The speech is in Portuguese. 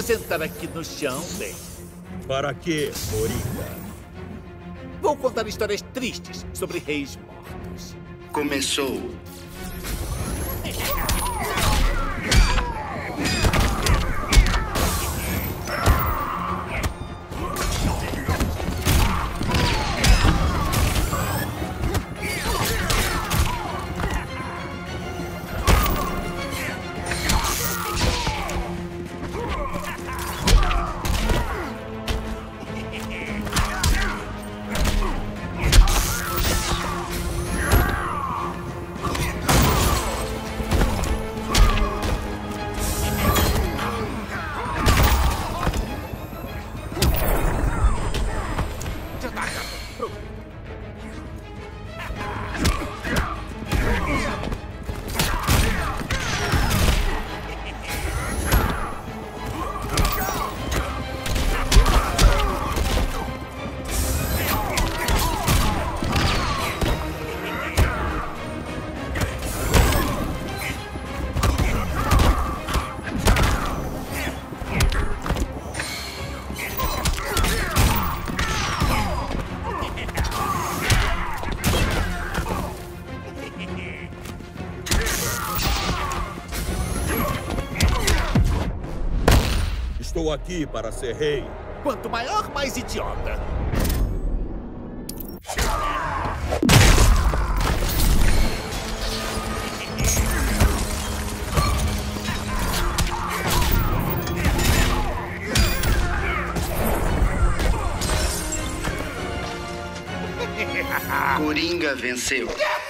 sentar aqui no chão, bem. Para quê, Coringa? Vou contar histórias tristes sobre reis mortos. Começou. Estou aqui para ser rei. Quanto maior, mais idiota. Coringa venceu.